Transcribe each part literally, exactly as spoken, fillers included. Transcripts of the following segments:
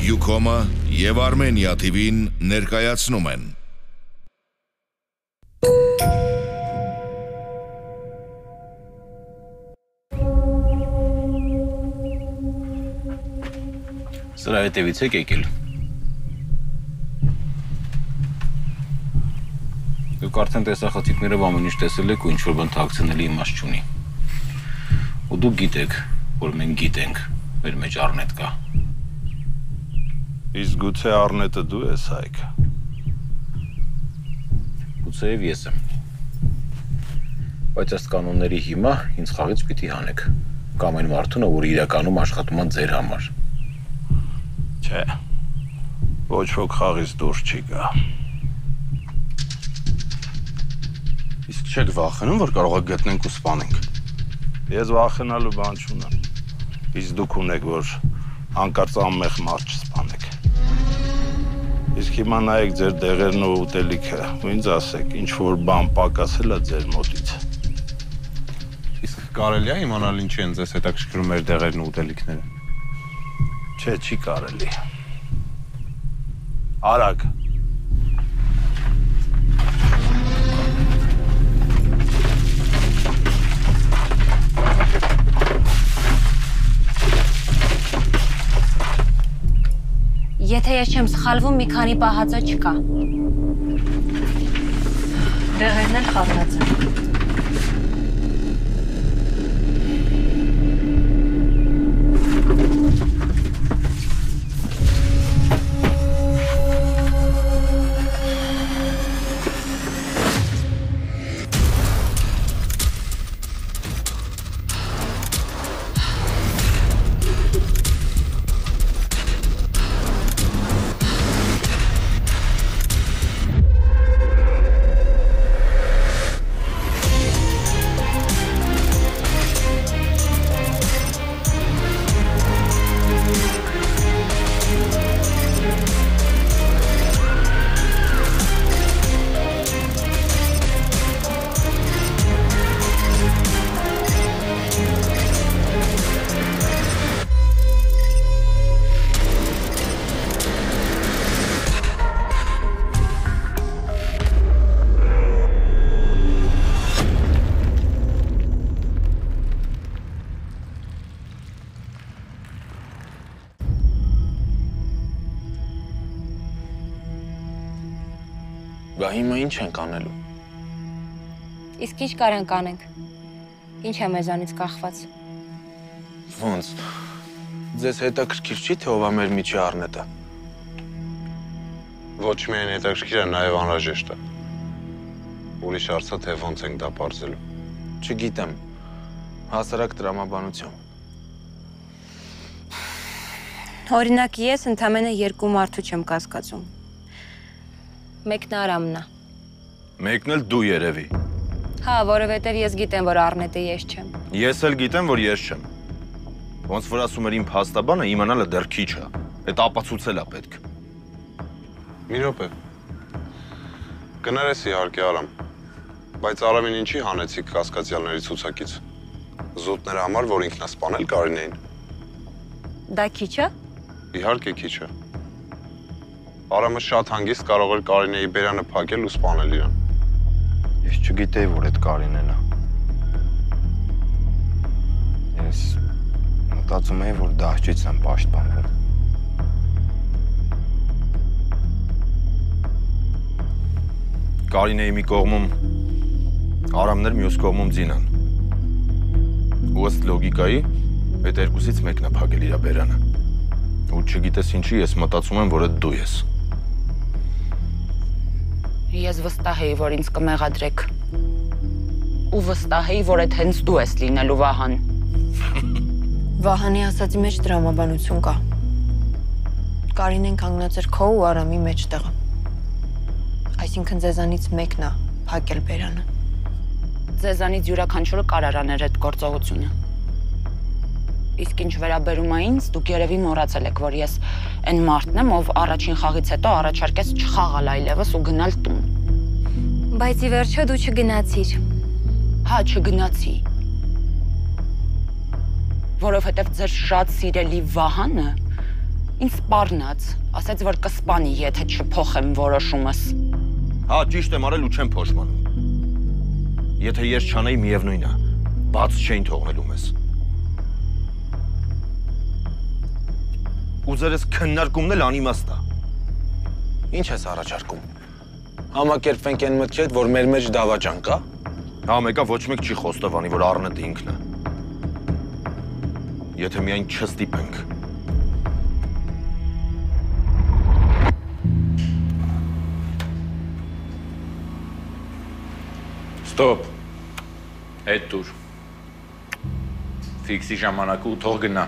Յուքոմը և Armenia T V-ն ներկայացնում են։ Սրա հետևից եք եկել։ Դուք արդեն տեսախցիկներով ամեն ինչ տեսել եք ու ինչ-որ բան թաքցնելի իմաստ չունի։ Ու դուք գիտեք, որ մենք գիտենք, մեր մեջ Առնետ կա։ Իսկ գուցե Առնետը դու ես, Հայկ։ Գուցեև ես եմ։ Բայց ըստ կանոնների հիմա ինձ խաղից պիտի հանեք։ Կամ այն մարդունը, որ իրականում աշխատում է ձեր համար։ Չէ, ոչ ոք խաղից դուրս չի գա։ Իսկ չեք վախենում, որ կարող է գտնենք ու սպանենք։ Ես վախենալու բան չունեմ։ Իսկ դուք ունեք, որ հանկարծ անմեղ մարդ չսպանեք։ Իսկ հիմա նայեք ձեր դեղերն ու ուտելիքը, ու ինձ ասեք, ինչ որ բան պակասել է ձեր մոտից։ Իսկ կարելի է իմանալ ինչի են ձեզ հետաքրքրում մեր դեղերն ու ուտելիքները։ Չէ, չի կարելի։ Արագ։ Եթե ես չեմ սխալվում, մի քանի պահածո չկա։ Դեղերն էլ խառնած են։ Բա հիմա ինչ ենք անելու։ Իսկ ինչ կարանք անենք։ Ինչ է մեզանից կախված։ Ոնց։ Ձեզ հետաքրքիր չի, թե ով է մեր միջի Առնետը։ Ոչ միայն հետաքրքիր է, նաև անհրաժեշտ է։ Ուրիշ հարցը թե ոնց ենք դա պարզելու։ Չգիտեմ։ Հասարակ տրամաբանությամբ։ Օրինակ ես ընդամենը երկու մարդու չեմ կասկածում։ Մեկն Արամն է։ Մեկն էլ դու երևի։ Հա, որովհետև ես գիտեմ, որ Առնետը ես չեմ։ Ես էլ գիտեմ, որ ես չեմ։ Ոնց որ ասում էր իմ փաստաբանը, իմանալը դեռ քիչ է։ Այդ ապացուցել է պետք։ Մի րոպե։ Կներես իհարկե Արամ, բայց Արամին ինչի հանեցիք կասկածյալների ցուցակից։ Զուտների համար, որ ինքն է սպանել Կարինեին։ Դա քիչ է։ Իհարկե քիչ է։ Արամը շատ հանգիստ կարող էր Կարինեի բերանը փակել ու սպանել իրան։ Ես չգիտեի, որ այդ Կարինեն է։ Ես մտածում էի, որ դահճից եմ պաշտպանվում։ Կարինեի մի կողմում Արամն էր, մյուս կողմում Ձինան։ Ու ըստ լոգիկայի, այդ երկուսից մեկն է փակել իր բերանը։ Ու չգիտես ինչի, ես մտածում եմ, որ այդ դու ես։ Ես վստահ էի, որ ինձ կմեղադրեք։ Ու վստահ էի, որ այդ հենց դու ես լինելու Վահան։ Վահանի ասածի մեջ տրամաբանություն կա։ Կարինեն կանգնած էր քո ու Արամի մեջտեղը։ Այսինքն ձեզանից մեկն է փակել բերանը։ Ձեզանից յուրաքանչյուրը կարող աներ այդ գործողությունը։ Իսկ ինչ վերաբերում է ինձ, դուք երևի մոռացել եք, որ ես այն մարդն եմ, ով առաջին խաղից հետո առաջարկեց չխաղալ այլևս ու գնալ տուն։ Բայց ի վերջո դու չգնացիր։ Հա, չգնացի։ Որովհետև ձեր շատ սիրելի Վահանը Ինձ սպառնաց, ասաց, որ կսպանի, եթե չփոխեմ որոշումս։ Հա, ճիշտ եմ արել ու չեմ փոշմանում։ Եթե ես չանեի, միևնույն է, բաց չէին թողնելու մեզ։ Ու ձերս քննարկումն էլ անիմաստ է։ Ինչ ես առաջարկում։ Համակերպվենք այն մտքի հետ, որ մեր մեջ դավաճան կա։ Հա, մեկը ոչ մեկ չի խոստովանի, որ առնետը ինքն է։ Եթե միայն չստիպենք։ Ստոպ։ Հետ դուր։ Ֆիքսի ժամանակը ու թող գնա։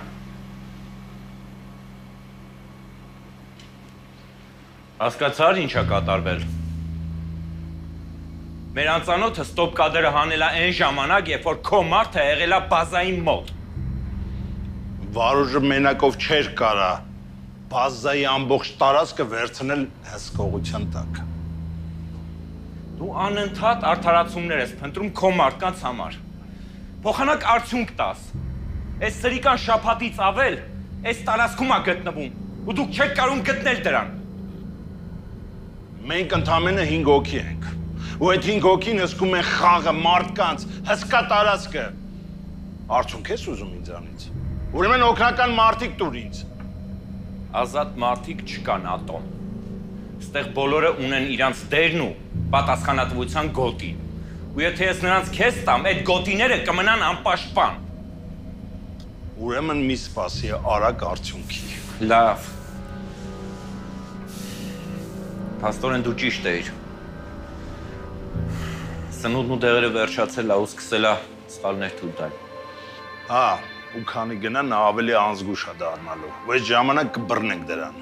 Հասկացար ինչա կատարվել։ Մեր անծանոթը ստոպ կադրը հանելա այն ժամանակ, երբ որ քո մարդը եղելա բազային մոտ։ Վարուժը մենակով չէր կարա բազայի ամբողջ տարածքը վերցնել հսկողության տակ։ Դու անընդհատ արդարացումներ ես փնտրում քո մարդկանց համար։ Փոխանակ արդյունք տաս։ Այս սրիկան շաբաթից ավել այս տարածքում է գտնվում, ու դուք չեք կարող գտնել դրան։ Մենք ընդամենը հինգ հոգի ենք։ Ու այդ հինգ հոգին հսկում են խաղը, մարդկանց, հսկա տարածքը։ Արդյունք ես ուզում ինձանից։ Ուրեմն օգնական մարդիկ տուր ինձ։ Ազատ մարդիկ չկան ատոմ։ Ստեղ բոլորը ունեն իրանց դերն ու պատասխանատվության գոտի։ Ու եթե ես նրանց քեզ տամ, այդ գոտիները կմնան անպաշտպան։ Ուրեմն մի սպասի արագ արդյունքի։ Լավ։ Փաստորեն դու ճիշտ էիր։ Սնունդն ու դեղերը վերջացել է ու սկսել է սխալներ թույլ տալ։ Հա, ու քանի գնա նա ավելի անզգուշ է դառնալու։ Ու այս ժամանակ կբռնենք դրան։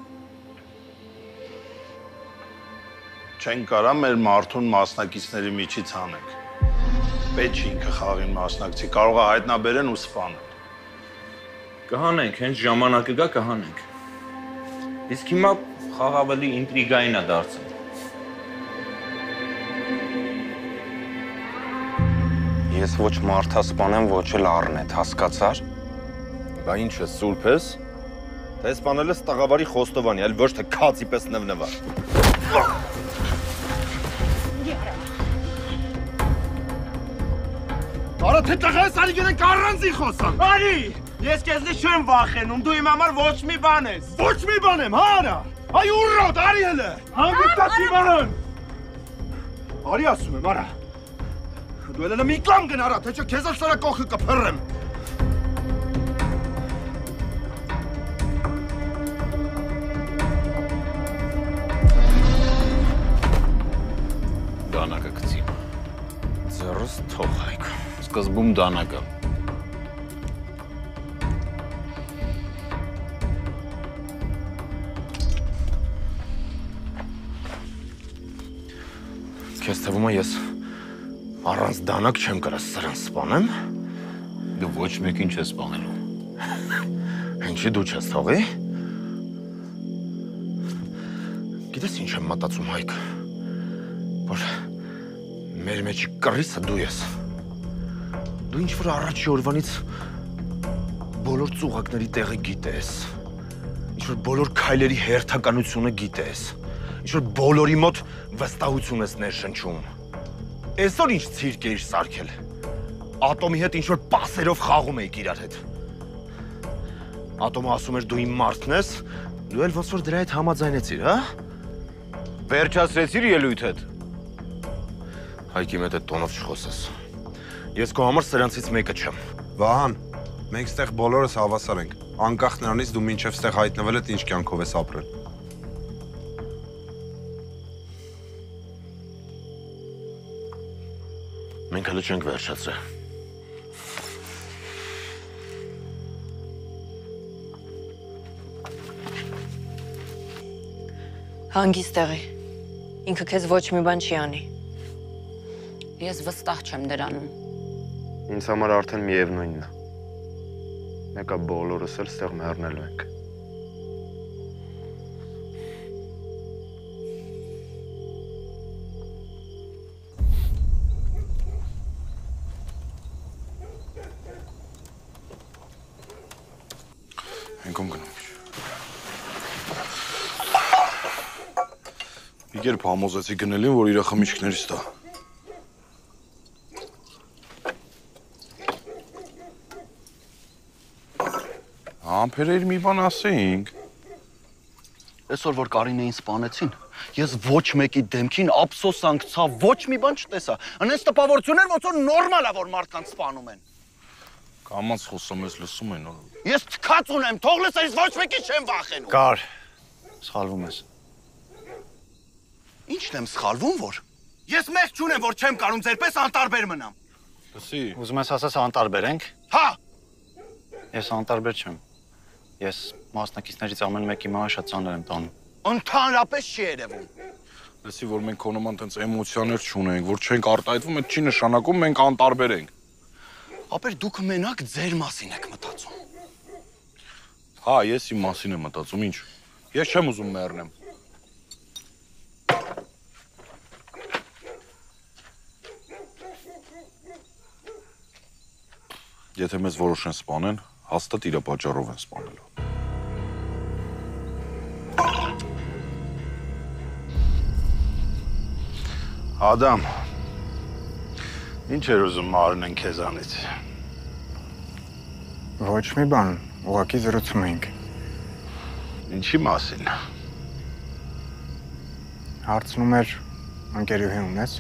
Չեն կարա մեր մարդուն մասնակիցների միջից հանենք։ Պետք չի ինքը խաղին մասնակցի, կարող է հայտնաբերեն ու սպանել։ Կհանենք, հենց ժամանակը գա կհանենք։ Իսկ հիմա խաղ ավելի ինտրիգային է դարձել։ Ես ոչ մարդա սպանեմ, ոչ էլ առնետ, հասկացար։ Բա ինչ ես, սուրբ ես։ Թե սպանել ես տաղավարի խոստովանի, այլ ոչ թե քացի պես նվնվար։ Արա թե տղա ես, արի գնենք առանձին խոսանք։ Արի, ես քեզնից չեմ վախենում, դու իմ համար ոչ մի բան ես։ Ոչ մի բան եմ, հա արա։ Այ ուռոտ, արի հələ։ Հանգստացի ման։ Արի ասում եմ, արա։ Դու էլ մի կլամ գնարա, թե չէ քեզ սրա կողքը կփռեմ։ Դանակը գցի։ Ձեռս թող հայք։ Սկզբում դանակը։ Քեզ թվում է ես առանց դանակ չեմ կարա սրան սպանեմ։ Դու ոչ մեկին չես սպանելու։ Ինչի դու չես թողի։ Գիտես ինչ եմ մտածում Հայկ, որ մեր մեջի կռիսը դու ես։ Դու ինչ որ առաջի օրվանից բոլոր ծուղակների տեղը գիտես, ինչ որ բոլոր քայլերի հերթականությունը գիտես, ինչ որ բոլորի մոտ վստահություն ես ներշնչում։ Այսօր ինչ ցիրկ էիր սարքել։ Ատոմի հետ ինչ որ պասերով խաղում էիք իրար հետ։ Ատոմը ասում էր դու իմ մարդն ես, դու էլ ոնց որ դրա հետ համաձայնեցիր, հա։ Վերջացրեցիր ելույթդ։ Հայկի հետ այդ տոնով չխոսես։ Ես քո համար սրանցից մեկը չեմ։ Վահան, մենք ստեղ բոլորս հավասար ենք։ Անկախ նրանից դու մինչև ստեղ հայտնվել ես ինչ կյանքով ես ապրել։ Մենք հələ չենք վերջացրել։ Հանգիստ եղի։ Ինքը քեզ ոչ մի բան չի անի։ Ես վստահ չեմ դրանում։ Ինձ համար արդեն միևնույնն է։ Մեկը բոլորս էլ ստեղ մեռնելու ենք։ Ենք ում գնում։ Երբ համոզեցի գնելին, որ իր խմիչքներից տա։ Համբերեր մի բան ասեինք։ Այսօր որ Կարինեին սպանեցին, ես ոչ մեկի դեմքին ափսոսանք ցա, ոչ մի բան չտեսա։ Անես տպավորություններ ոնց որ նորմալ է որ մարդկանց սպանում են։ Կամած խոսում ես, լսում են։ Ես թքած ունեմ, թող լսես, ոչ մեկի չեմ վախենում։ Կար, սխալվում ես։ Ինչն եմ սխալվում որ։ Ես մեղք չունեմ, որ չեմ կարում ձերպես անտարբեր մնամ։ Լսի։ Ուզում ես ասես անտարբեր ենք։ Հա։ Ես անտարբեր չեմ։ Ես մասնակիցներից ամեն մեկի մահը շատ ծանր եմ տանում։ Ընդհանրապես չի երևում։ Լսի, որ մենք քո նման տենց էմոցիաներ չունենք, որ չենք արտահայտվում, այդ չի նշանակում մենք անտարբեր ենք։ Ապեր դուք մենակ ձեր մասին եք մտածում։ Հա, ես իմ մասին եմ մտածում, ինչ։ Ես չեմ ուզում մեռնեմ։ Եթե մեզ որոշեն սպանեն, հաստատ իր պատճառով են սպանելու։ Ադամ, ինչ էր ուզում մարնեն քեզանից։ Ոչ մի բան, ուղղակի զրուցում էինք։ Ինչի մասին։ Հարցնում էր ընկերուհի ունես։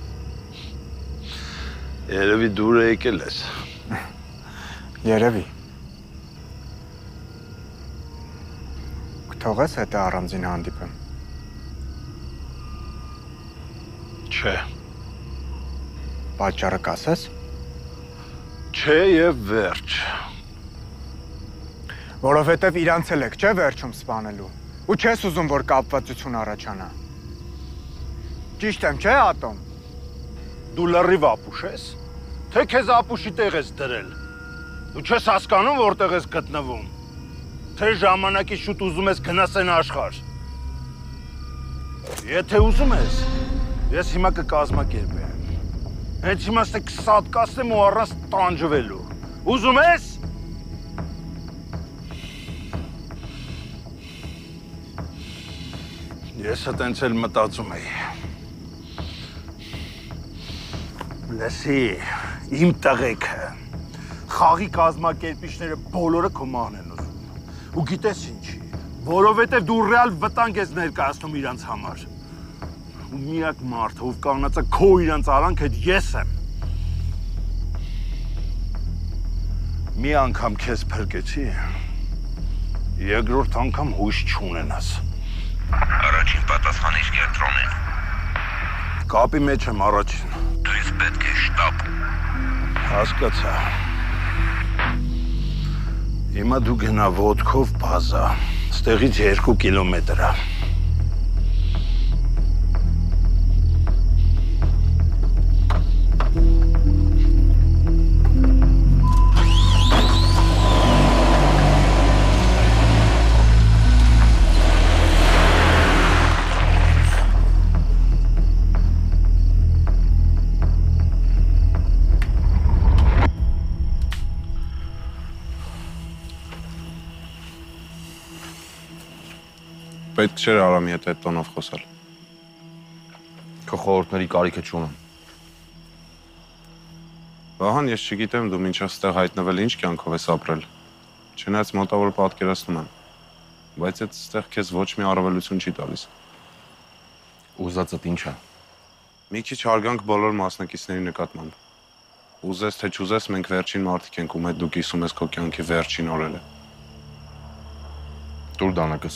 Երևի դուր եկել ես։ Երևի։ Կթողես հետը առանձին հանդիպեմ։ Չէ։ Պատճառը կասես։ Չէ եւ վերջ։ Որովհետև իրանց էլ եք, չէ վերջում սպանելու։ Ու չես ուզում, որ կապվածություն առաջանա։ Ճիշտ եմ, չէ Ատոմ։ Դու լրիվ ապուշ ես, թե քեզ ապուշի տեղ ես դրել։ Դու չես հասկանում որտեղ ես գտնվում։ Թե ժամանակի շուտ ուզում ես գնաս այն աշխարհ։ Եթե ուզում ես, ես հիմա կկազմակերպեմ։ Հենց հիմա ստե քսատ կասեմ ու առանց տանջվելու։ Ուզում ես։ Ես այտենց էլ մտածում էի։ Լսի, իմ տղեկը, խաղի կազմակերպիչները բոլորը քո մահն են ուզում։ Ու գիտես ինչի, որովհետև դու ռեալ վտանգ ես ներկայացնում իրանց համար։ Ու միակ մարդը, ով կանգնած է քո իրանց արանք հետ ես եմ։ Մի անգամ քեզ փրկեցի, երկրորդ անգամ հույս չունենաս։ Առաջին պատասխանը իսկ կենտրոնին։ Կապի մեջ եմ առաջին։ Դու ինձ պետք է շտապ։ Հասկացա։ Հիմա դու գնա ոտքով բազա, ստեղից երկու կիլոմետր է։ Պետք չէր Արամի հետ այդ տոնով խոսալ։ Քո խորհուրդների կարիքը չունեմ։ Վահան, ես չգիտեմ դու մինչև ստեղ հայտնվել ինչ կյանքով ես ապրել։ Չնայած մոտավոր պատկերացնում եմ, բայց այդ ստեղ քեզ ոչ մի առավելություն չի տալիս։ Ուզածդ ինչ է։ Մի քիչ հարգանք բոլոր մասնակիցների նկատմամբ։ Ուզես թե չուզես, մենք վերջին մարդիկ ենք, ում հետ դու կիսում ես քո կյանքի վերջին օրերը։ Տուր դանակս։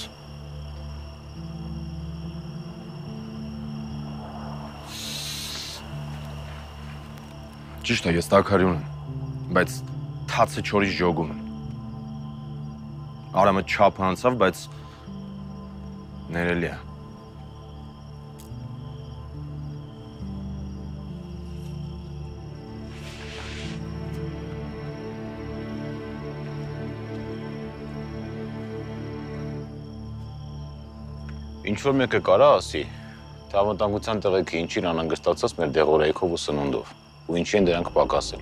Ճիշտ է, ես տաքարյուն եմ, բայց թացը չորից ջոգում եմ։ Արամը չափ անցավ, բայց ներելի է։ Ինչ-որ մեկը կարա ասի, թե ավանդանգության տեղեքը ինչին անանգստացած մեր դեղորայքով ու սնունդով, ու ինչի են դրանք պակասել։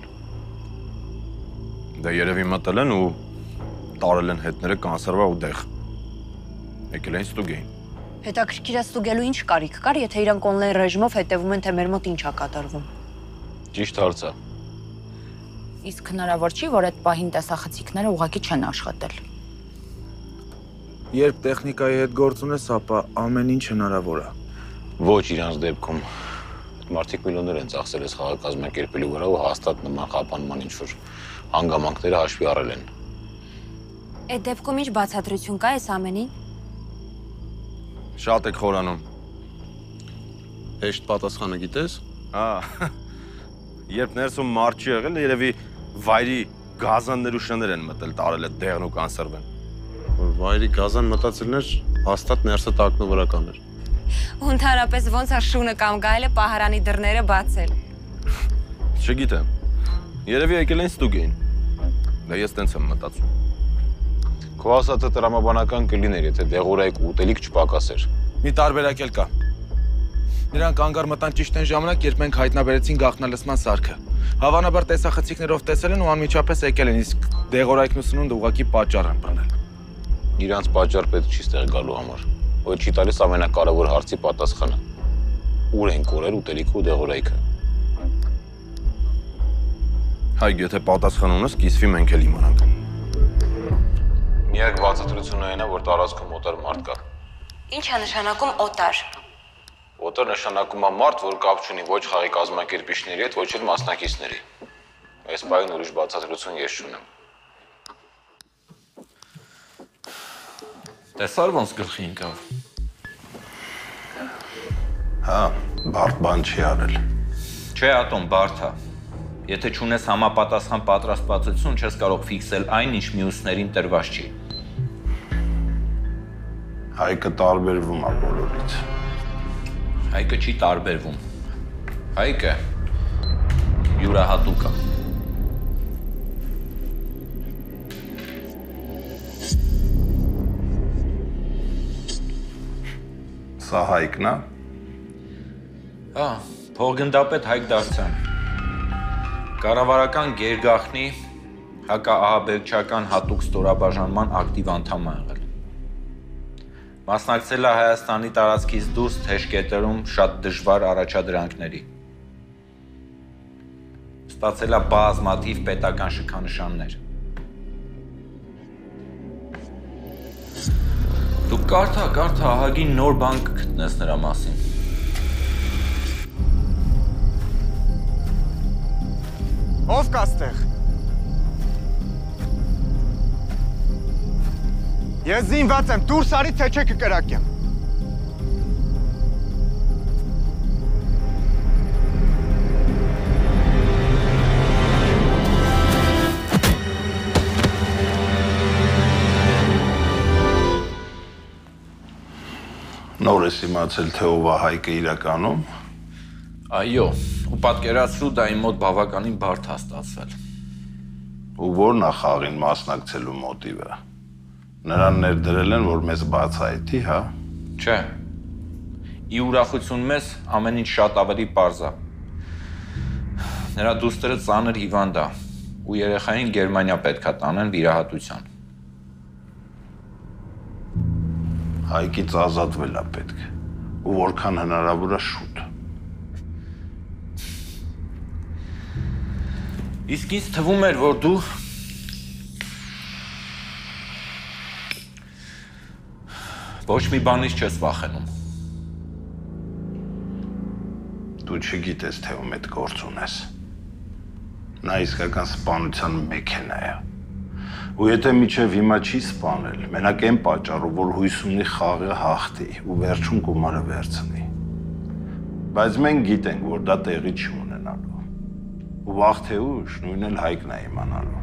Դա երևի մտել են ու տարել են հետները կանսերվա ու դեղ։ Եկել են ստուգեին։ Հետաքրքիր է ստուգելու ինչ կարիք կար, եթե իրանք օնլայն ռեժիմով հետևում են, թե մեր մոտ ինչ է կատարվում։ Ճիշտ հարց է։ Իսկ հնարավոր չի, որ այդ պահին տեսախցիկները ուղղակի չեն աշխատել։ Երբ տեխնիկայի հետ գործ ունես, ապա ամեն ինչ հնարավոր է։ Ոչ իրանց դեպքում։ Այդ մարդիկ միլիոններ են ծախսել այս խաղը կազմակերպելու վրա ու հաստատ նման խափանման ինչ-որ հանգամանքները հաշվի առել են։ Այդ դեպքում ինչ բացատրություն կա այս ամենին։ Շատ եք խորանում։ Հեշտ պատասխանը գիտես։ Հա։ Երբ ներսում մարդ չի եղել, երևի վայրի գազաններ ու շներ են մտել, տարել այդ դեղն ու կանսերվեն։ Որ վայրի գազան մտածելներ հաստատ ներսը տակնովրական էր։ Ու ընդհանրապես ոնց է շունը կամ գայլը պահարանի դռները բացել։ Չգիտեմ։ Երևի եկել են ստուգեին։ Դա ես տենց եմ մտածում։ Քո ասածը տրամաբանական կլիներ, եթե դեղորայք ուտելիք չպակասեր։ Մի տարբերակ էլ կա։ Նրանք անգար մտան ճիշտ այն ժամանակ, երբ մենք հայտնաբերեցին գաղտնալսման սարքը։ Հավանաբար տեսախցիկներով տեսել են ու անմիջապես եկել են, իսկ դեղորայքն ու սնունդը ուղղակի պատճառ են բռնել։ Իրանց պատճառ պետք չի ստեղ գալու համար։ Որ չի տալիս ամենակարևոր հարցի պատասխանը։ Ուր են կորել ուտելիքը ու դեղորայքը։ Հայ, եթե պատասխան ունես, կիսվի մենք էլ իմանանք։ Միակ բացատրությունը այն է, որ տարածքում օտար մարդ կա։ Ինչ է նշանակում օտար։ Օտար նշանակում է մարդ, որ կապ չունի ոչ խաղի կազմակերպիչների հետ, ոչ էլ մասնակիցների։ Այս բանին ուրիշ բացատրություն ես չունեմ։ Տեսար ոնց գլխի ընկավ։ Հա, բարդ բան չի արել։ Չէ, Ատոմ, բարդ է։ Եթե չունես համապատասխան պատրաստվածություն, չես կարող ֆիքսել այն, ինչ մյուսներին տրված չի։ Հայկը տարբերվում է բոլորից։ Հայկը չի տարբերվում։ Հայկը յուրահատուկ է։ Սա Հայկն է։ Հա, փոխգնդապետ Հայկ Դավթյան։ Կառավարական գերգախնի հակաահաբեկչական հատուկ ստորաբաժանման ակտիվ անդամ է եղել։ Մասնակցել է Հայաստանի տարածքից դուրս թեժկետերում շատ դժվար առաջադրանքների։ Ստացել է բազմաթիվ պետական շքանշաններ։ Դու կարդա, կարդա, ահագին նոր բան կգտնես նրա մասին։ Ով կա ստեղ։ Ես զինված եմ, դուրս արի, թե չէ կկրակեմ։ Նոր ես իմացել, թե ով է Հայկը իրականում։ Այո, ու պատկերացրու դա իմ մոտ բավականին բարդ է ստացվել։ Ու ո՞րն է խաղին մասնակցելու մոտիվը։ Նրան ներդրել են, որ մեզ բացահայտի, հա։ Չէ։ Ի ուրախություն մեզ ամեն ինչ շատ ավելի պարզ է։ Նրա դուստրը ծանր հիվանդ է ու երեխային Գերմանիա պետք է տանեն վիրահատության։ Հայկից ազատվել է պետք, ու որքան հնարավոր է շուտ։ Իսկ ինձ թվում էր, որ դու ոչ մի բանից չես վախենում։ Դու չգիտես, թե ում հետ գործ ունես։ Նա իսկական սպանության մեքենա է։ Ու եթե միջև հիմա չի սպանել, մենակ այն պատճառով, որ հույս ունի խաղը հաղթի ու վերջում գումարը վերցնի։ Բայց մենք գիտենք, որ դա տեղի չի ունենալու։ Ու վաղ թե ուշ նույնն էլ Հայկն է իմանալու։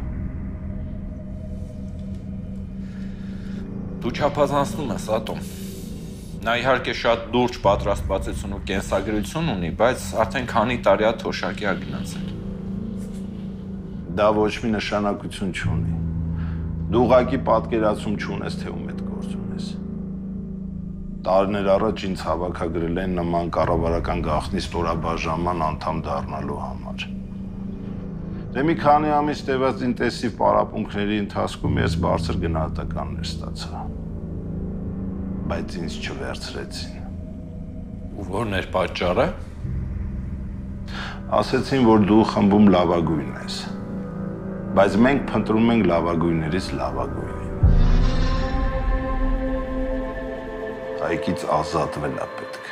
Դու չափազանցնում ես, Ատոմ։ Նա իհարկե շատ լուրջ պատրաստվածություն ու կենսագրություն ունի, բայց արդեն քանի տարի է թոշակի է գնացել։ Դա ոչ մի նշանակություն չունի։ Դու ուղղակի պատկերացում չունես, թե ում հետ գործ ունես։ Տարիներ առաջ ինձ հավաքագրել են նման կառավարական գաղտնի ստորաբաժանման անդամ դառնալու համար։ Դե մի քանի ամիս տևած ինտենսիվ պարապմունքների ընթացքում ես բարձր գնահատականներ ստացա։ բայց ինձ չվերցրեցին։ Ու որն էր պատճառը։ Ասեցին, որ դու խմբում լավագույնն ես, բայց մենք փնտրում ենք լավագույններից լավագույնին։ Հայկից ազատվել է պետք։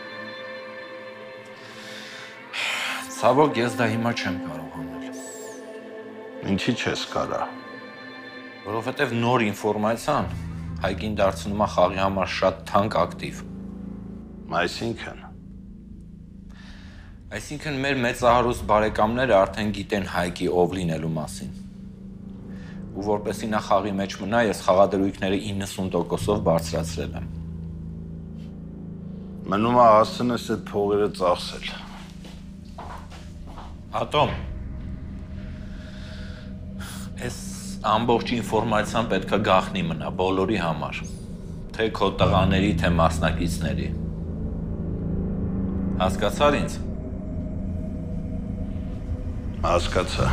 Ցավոք, ես դա հիմա չեմ կարող անել։ Ինչի՞ չես կարա։ Որովհետև նոր ինֆորմացիան Հայկին դարձնում է խաղի համար շատ թանկ ակտիվ։ Այսինքն Այսինքն մեր մեծահարուստ բարեկամները արդեն գիտեն Հայկի ով լինելու մասին։ Ու որպեսզի նա խաղի մեջ մնա, ես խաղադրույքները իննսուն տոկոսով բարձրացրել եմ։ Մնում է հասցնես այդ փողերը ծախսել։ Ատոմ, այս ամբողջ ինֆորմացիան պետք է գաղտնի մնա բոլորի համար, թե քո տղաների, թե մասնակիցների։ Հասկացար ինձ։ Հասկացա։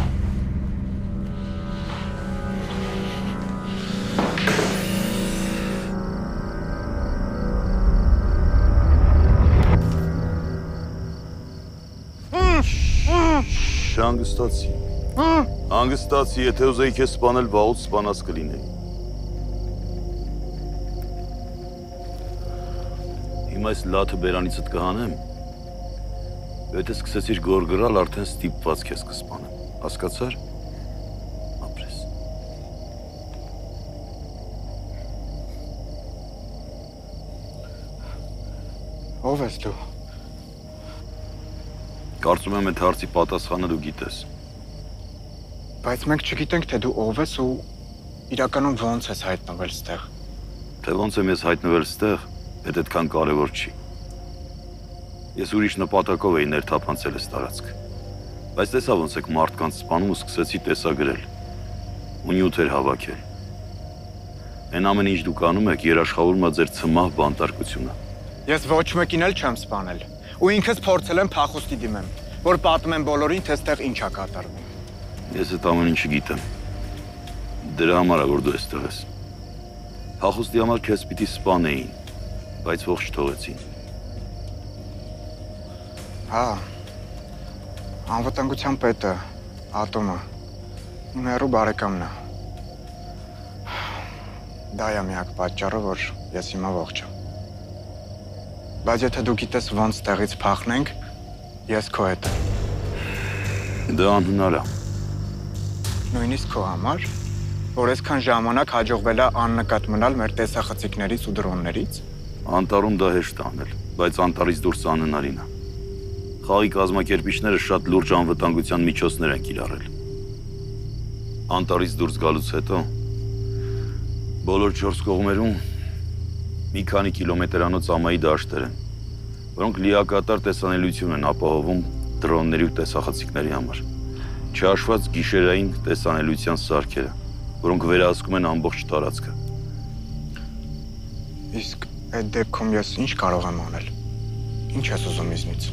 Հանգստացի։ Հանգստացի, եթե ուզեի քեզ սպանել, վաղուց սպանած կլինեի։ Հիմա այս լաթը բերանիցդ կհանեմ, եթե սկսեցիր գորգրալ, արդեն ստիպված քեզ կսպանեմ։ Հասկացար։ Ապրես։ Ո՞վ ես դու։ Կարծում եմ այդ հարցի պատասխանը դու գիտես։ Բայց մենք չգիտենք, թե դու ով ես ու իրականում ոնց ես հայտնվել ստեղ։ Թե ոնց եմ ես հայտնվել ստեղ, այդ այդքան կարևոր չի։ Ես ուրիշ նպատակով էի ներթափանցել այս տարածքը։ Բայց տեսա ոնց եք մարդկանց սպանում ու սկսեցի տեսագրել։ Ու նյութեր հավաքել։ Այն ամեն ինչ դուք անում եք, երաշխավորում է ձեր ցմահ բանտարկությունը։ Ես ոչ մեկին էլ չեմ սպանել։ Ու ինքս փորձել եմ փախուստի դիմեմ, որ պատմեմ բոլորին, թե ստեղ ինչ է կատարվում։ Ես այդ ամեն ինչը գիտեմ։ Դրա համար է, որ դու այստեղ ես։ Փախուստի համար քեզ պիտի սպանեին, բայց ողջ թողեցին։ Հա։ Անվտանգության պետը, Ատոմը, իմ հեռու բարեկամն է։ Դա է միակ պատճառը, որ ես հիմա ողջ եմ։ Բայց եթե դու գիտես ոնց տեղից փախնենք, ես քո հետ եմ։ Դա անհնար է։ Նույնիսկ քո համար, որ այսքան ժամանակ հաջողվել է աննկատ մնալ մեր տեսախցիկներից ու դրոններից։ Անտառում դա հեշտ է անել, բայց անտառից դուրս անհնարին է։ Խաղի կազմակերպիչները շատ լուրջ անվտանգության միջոցներ են կիրառել։ Անտառից դուրս գալուց հետո բոլոր չորս կողմերում մի քանի կիլոմետրանոց ամայի դաշտեր են, որոնք լիակատար տեսանելիություն են ապահովում դրոնների ու տեսախցիկների համար, չհաշված գիշերային տեսանելիության սարքերը, որոնք վերահսկում են ամբողջ տարածքը։ Իսկ այդ դեպքում ես ինչ կարող եմ անել։ Ինչ ես ուզում ինձնից։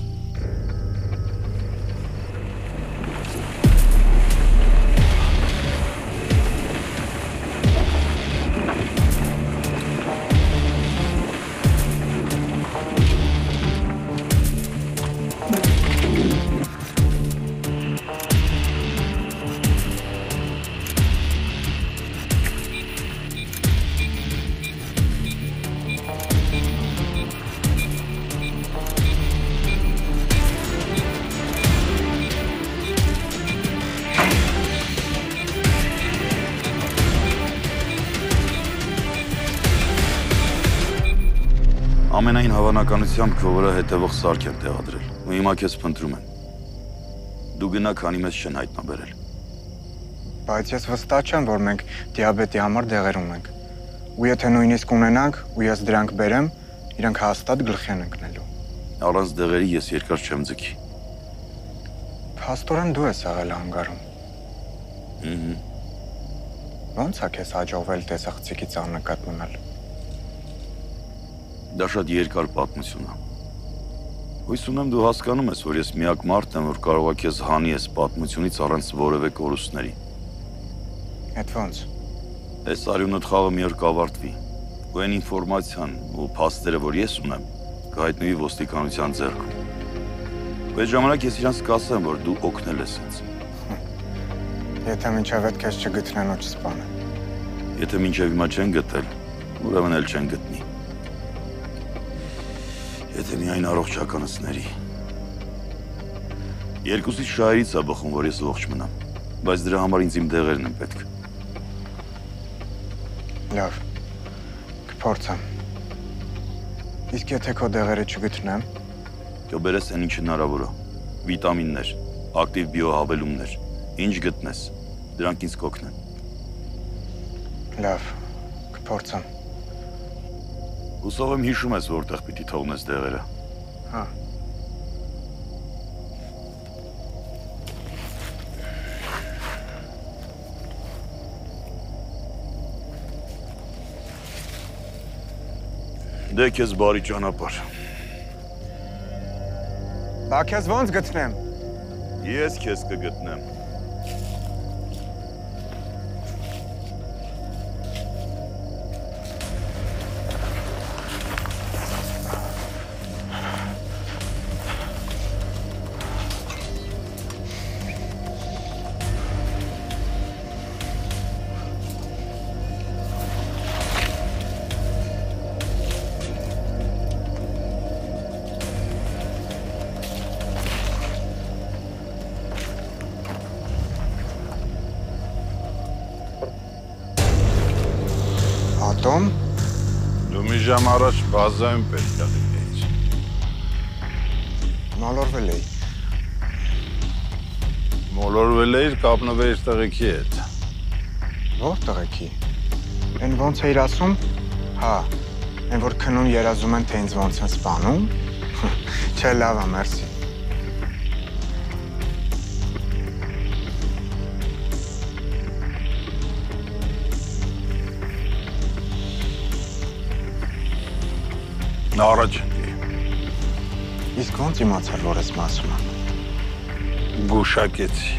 Ամենայն հավանականությամբ քո վրա հետևող սարք են տեղադրել, ու հիմա քեզ փնտրում են։ Դու գնա, քանի մեզ չեն հայտնաբերել։ Բայց ես վստահ չեմ, որ մենք դիաբետի համար դեղեր ունենք։ Ու եթե նույնիսկ ունենանք, ու ես դրանք բերեմ, իրանք հաստատ գլխի են ընկնելու։ Առանց դեղերի ես երկար չեմ ձգի։ Փաստորեն դու ես աղել հանգարում։ Ահա։ Ոնց է քեզ հաջողվել տեսախցիկից աննկատ մնալ։ Դա շատ երկար պատմություն է։ Հույս ունեմ դու հասկանում ես, որ ես միակ մարդն եմ, որ կարող է քեզ հանի այս պատմությունից առանց որևէ կորուստների։ Էդ ոնց։ Այս արյունոտ խաղը մի օր կավարտվի, ու այն ինֆորմացիան ու փաստերը, որ ես ունեմ, կհայտնվի ոստիկանության ձեռքում։ Ու այդ ժամանակ ես իրանց կասեմ, որ դու օգնել ես ինձ։ Եթե մինչև այդ քեզ չգտնեն ու չսպանեն։ Եթե մինչև հիմա չեն գտել, ուրեմն էլ չեն գտնի։ Եթե միայն առողջականացների։ Երկուսից շահերից է բխում, որ ես ողջ մնամ, բայց դրա համար ինձ իմ դեղերն են պետք։ Լավ, կփորձեմ։ Իսկ եթե քո դեղերը չգտնեմ, կբերես այն ինչ հնարավոր է։ Վիտամիններ, ակտիվ բիոհավելումներ, ինչ գտնես, դրանք ինձ կօգնեն։ Լավ, կփորձեմ։ Հուսով եմ հիշում ես, որտեղ պիտի թողնես դեղերը։ Հա։ Դե քեզ բարի ճանապարհ։ Բա քեզ ո՞նց գտնեմ։ Ես քեզ կգտնեմ։ Ատոմ։ Դու մի ժամ առաջ բազայում պետք է լինեիր։ Մոլորվել էի։ Մոլորվել էիր, կապնվեիր տղեկի հետ։ Ո՞ր տղեկի։ Էն ոնց էիր ասում։ Հա, այն որ քնում երազում են, թե ինձ ոնց են սպանում։ Չէ, լավ է, մերսի։ Նա առաջ ընկի։ Իսկ ոնց իմացար, որ ես մասում եմ։ Գուշակեցի։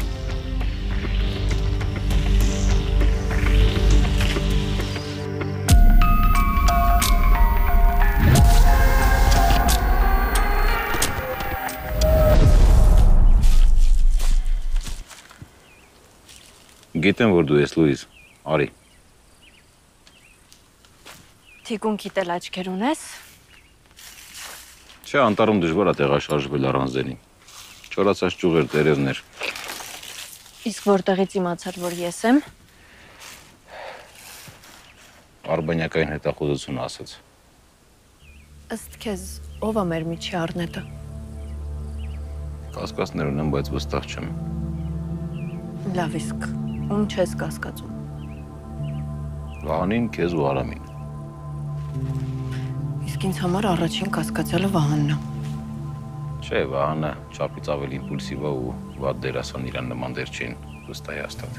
Գիտեմ, որ դու ես, Լուիզ, արի։ Թիկունքի տել աչքեր ունես։ Չէ, անտառում դժվար է տեղաշարժվել առանց ձենի։ Չորացած ճյուղեր, տերևներ։ Իսկ որտեղից իմացար, որ ես եմ։ Արբանյակային հետախուզությունը ասաց։ Ըստ քեզ ով է մեր միջի առնետը։ Կասկածներ ունեմ, բայց վստահ չեմ։ Լավ, իսկ ում չես կասկածում։ Վահանին, քեզ ու Արամին։ Իսկ ինձ համար առաջին կասկածյալը Վահանն է։ Չէ, Վահանը չափից ավելի իմպուլսիվ է ու վատ դերասան իրան նման դեր չեն, վստահ է հաստատ։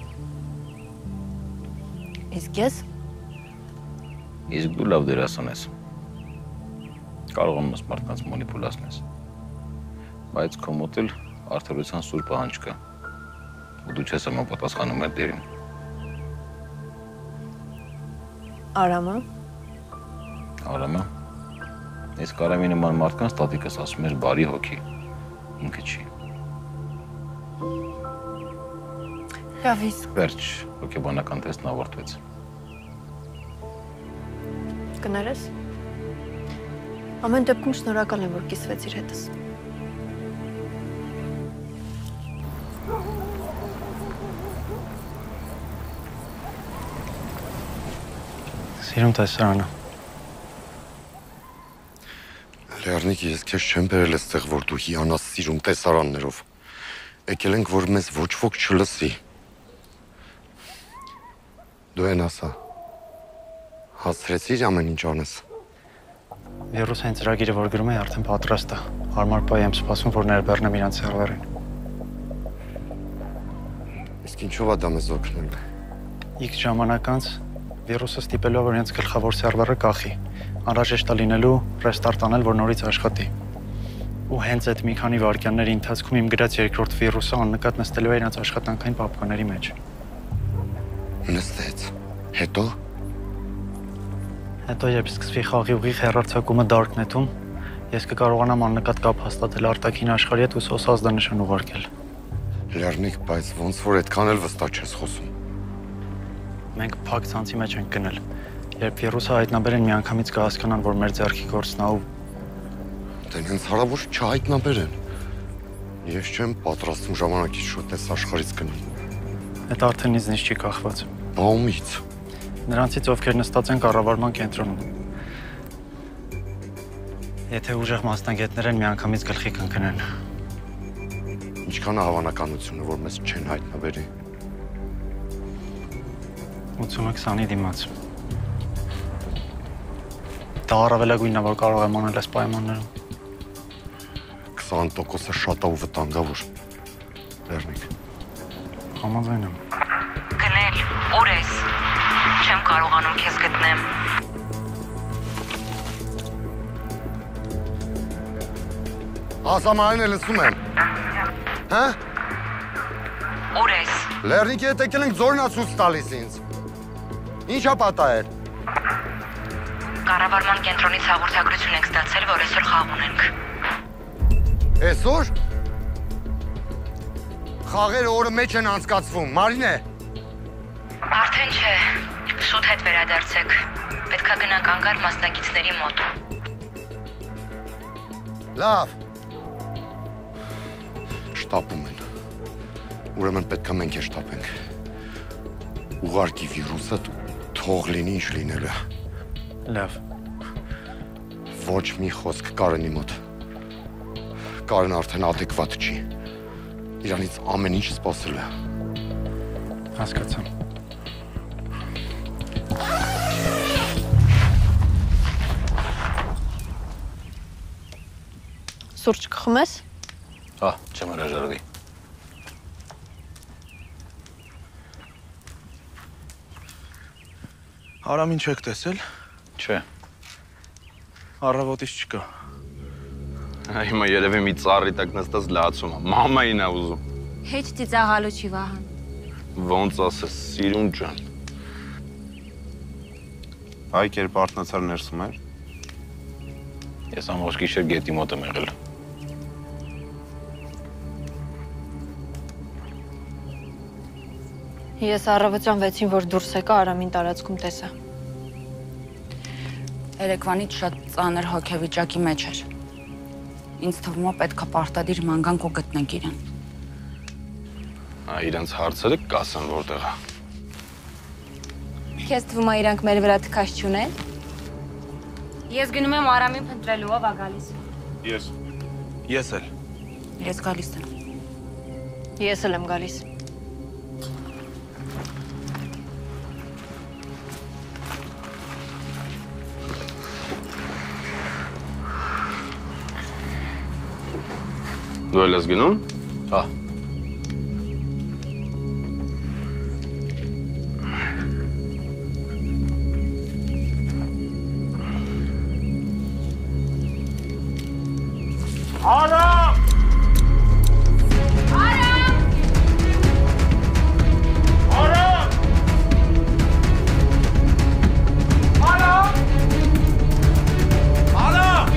Իսկ ես։ Իսկ դու լավ դերասան ես։ Կարողանում ես մարդկանց մանիպուլացնես։ Բայց քո մոտ էլ արդարության սուր պահանջ կա։ Ու դու չես համապատասխանում այդ դերին։ Արամը։ Արամը։ Իսկ Արամի նման մարդկանց տատիկս ասում էր բարի հոգի, ինքը չի։ Լավ, իսկ Վերջ, հոգեբանական թեստն ավարտվեց։ կներես։ Ամեն դեպքում շնորհակալ եմ, որ կիսվեցիր հետս։ Սիրում տեսարանը։ Լեռնիկ, ես քեզ չեմ բերել այստեղ, որ դու հիանաս սիրում տեսարաններով։ Եկել ենք, որ մեզ ոչ ոք չլսի։ Դու են ասա։ Հասցրեցիր ամեն ինչ անես։ Վիրուսային ծրագիրը, որ գրում է, արդեն պատրաստ է։ Հարմար պահ եմ սպասում, որ ներբեռնեմ իրանց սերվերին։ Իսկ ինչով է դա մեզ օգնել։ X ժամանակ անց վիրուսը ստիպելով, որ իրենց գլխավոր սերվերը կախի։ Անհրաժեշտ է լինելու ռեստարտ անել, որ նորից աշխատի։ Ու հենց այդ մի քանի վայրկյանների ընթացքում իմ գրած երկրորդ վիրուսը աննկատ նստելու է իրենց աշխատանքային պապկաների մեջ։ Նստեց։ Հետո։ Հետո երբ սկսվի խաղի ուղիղ հեռարձակումը Darknet-ում, ես կկարողանամ աննկատ կապ հաստատել արտաքին աշխարհի հետ ու սոս ազդանշան ուղարկել։ Լեռնիկ, բայց ոնց որ այդքան էլ վստահ չես խոսում։ Մենք փակ ցանցի մեջ ենք գնել։ Երբ վիրուսը հայտնաբերեն, միանգամից կհասկանան, որ մեր ձեռքի գործն է ու դե հենց հարավոր չհայտնաբերեն։ Ես չեմ պատրաստվում ժամանակից շուտ այս աշխարհից գնալ։ Այդ արդեն ինձնից չի կախված։ Բաումից։ Նրանցից, ովքեր նստած են կառավարման կենտրոնում։ Եթե ուժեղ մասնագետներ են, միանգամից գլխի կընկնեն։ Ինչքան է հավանականությունը, որ մեզ չեն հայտնաբերի։ ութսուն քսանի դիմաց։ Դա առավելագույնն է, որ կարող եմ անել այս պայմաններում։ քսան տոկոսը շատ է ու վտանգավոր։ Լեռնիկ։ Համաձայն եմ։ Գնել, ուր ես։ Չեմ կարողանում քեզ գտնեմ։ Ասամանին է լսում եմ։ Հա? Ուր ես։ Լեռնիկի հետ եկել ենք ձորնացուց տալիս ինձ։ Ինչա պատահել։ Կառավարման կենտրոնից հաղորդագրություն ենք ստացել, որ այսօր խաղ ունենք։ Այսօր։ Խաղերը օրը մեջ են անցկացվում, Մարինե։ Արդեն չէ։ Շուտ հետ վերադարձեք։ Պետք է գնանք անկար մասնակիցների մոտ։ Լավ։ Շտապում են։ Ուրեմն պետք է մենք է շտապենք։ Ուղարկի վիրուսը թող լինի ինչ լինելը։ Լավ։ Ոչ մի խոսք Կարենի մոտ։ Կարենը արդեն adekvat չի։ Իրանից ամեն ինչ սպասել է։ Հասկացա։ Սուրճ կխմես։ Հա, չեմ հրաժարվի։ Արամին չեք տեսել։ Չէ։ Առավոտից չկա։ Հիմա երևի մի ծառի տակ նստած լացում է։ Մամային է ուզում։ Հեչ ծիծաղալու չի Վահան։ Ոնց ասես, սիրուն ջան։ Այ կերպ արթնացար ներսում էր։ Ես ամբողջ գիշեր գետի մոտ եմ եղել։ Ես առավոտյան վեցին, որ դուրս եկա, Արամին տարածքում տեսա։ Երեկվանից շատ ծանր հոգեվիճակի մեջ էր։ Ինձ թվում է պետք է պարտադիր ման գանք ու գտնենք իրեն։ Ա իրենց հարցերը կասեն որտեղ է։ Քեզ թվում է իրանք մեր վրա թքած չունեն։ Ես գնում եմ Արամին փնտրելու, ով է գալիս։ Ես։ Ես էլ։ Ես գալիս եմ։ Ես էլ եմ գալիս։ Դու էլ ես գնում։ Հա։ Արամ! Արամ! Արամ! Արամ! Արամ!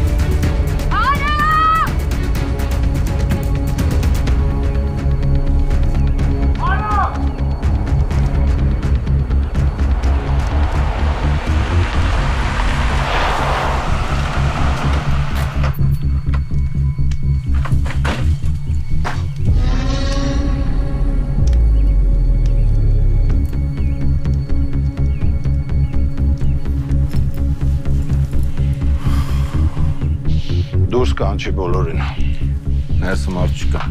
Դուրս կանչի բոլորին։ Ներսում արդ չկա։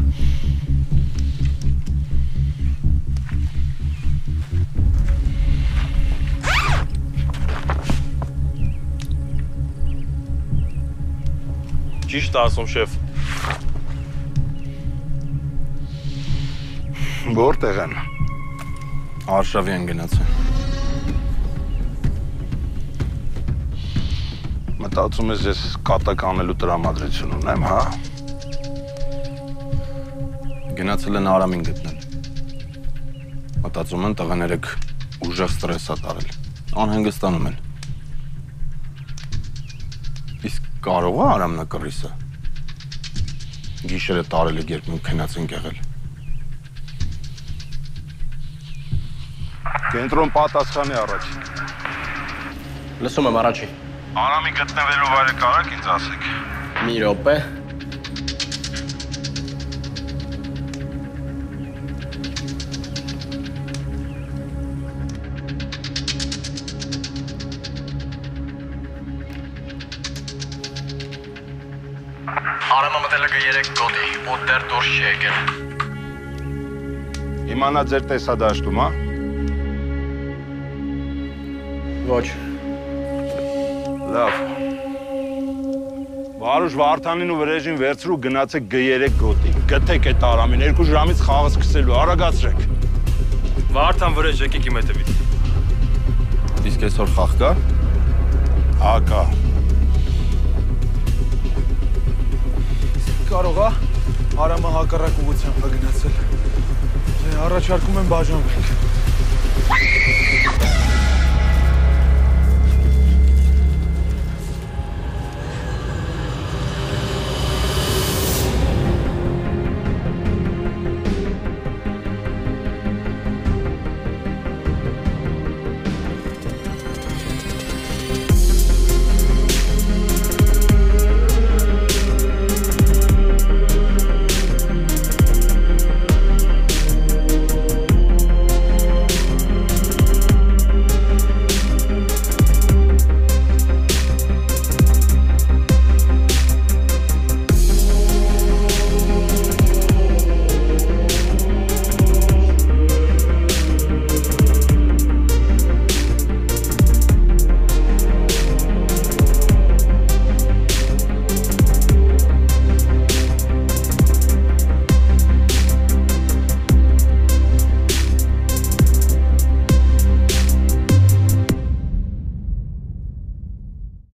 Ճիշտ ասում, շեֆ։ Որտեղ են։ Արշավի են գնացել։ Մտածում ես ես կատակ անելու տրամադրություն ունեմ, հա։ Գնացել են Արամին գտնել։ Մտածում են տղաներեք ուժեղ ստրես է տարել։ Անհանգստանում են։ Իսկ կարող է Արամնա կռիսը։ Գիշերը տարել եք երկու քնած են եղել։ Կենտրոն պատասխանի առաջ։ Լսում եմ առաջի։ Արամի գտնվելու վայրը կարաք ինձ ասեք։ Մի րոպե։ Արամը մտել է երեք գոտի, ու դեռ դուրս չի եկել։ Իմանա ձեր տեսադաշտում, հա։ Ոչ։ Լավ։ Վարուժ Վարդանին ու Վրեժին վերցրու գնացեք գ երեք գոտի։ Գտեք այդ Արամին, երկու ժամից խաղը սկսելու, արագացրեք։ Վարդան Վրեժ եկեք իմ հետևից։ Իսկ այսօր խաղ կա։ Հա կա։ Կարող է Արամը հակառակ ուղղությամբ է գնացել։ Առաջարկում եմ բաժանվենք։